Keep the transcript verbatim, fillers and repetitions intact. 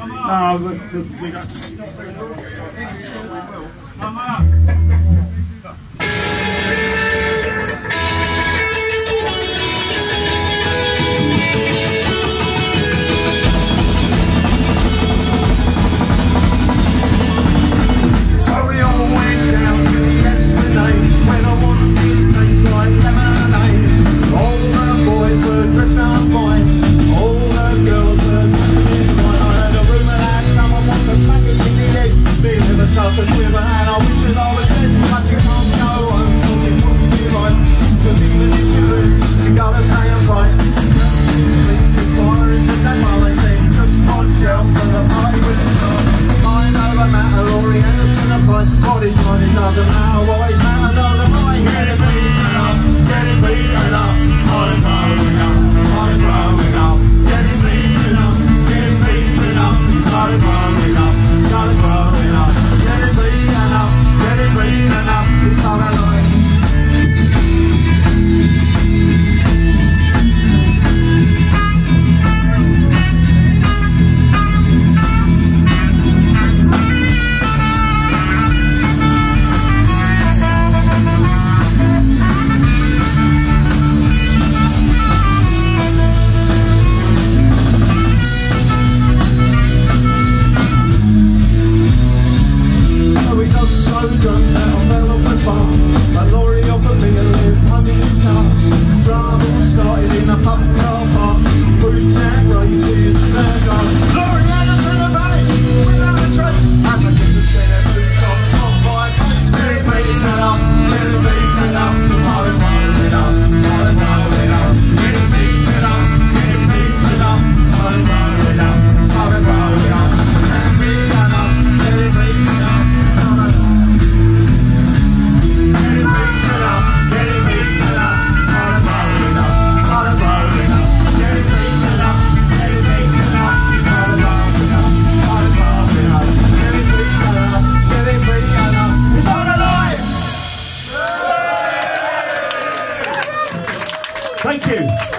No, we, we, we don't. Come on. Starts to quiver and I wish that I was dead, but you can't go on, cause it wouldn't be right. Cause even if you do, you gotta stay and fight. The fire is a dead while they say, just watch out for the party with the star. Mind over matter, Laurie Anderson a fight. What is mine, it doesn't matter, what is matter doesn't matter. Get it beaten up, get it beaten up. I'm growing up, I'm growing up. Get it beaten up, get it beaten up. Started growing up, started growing up. Get it beaten up, get it beaten up. It's not a lie. Thank you.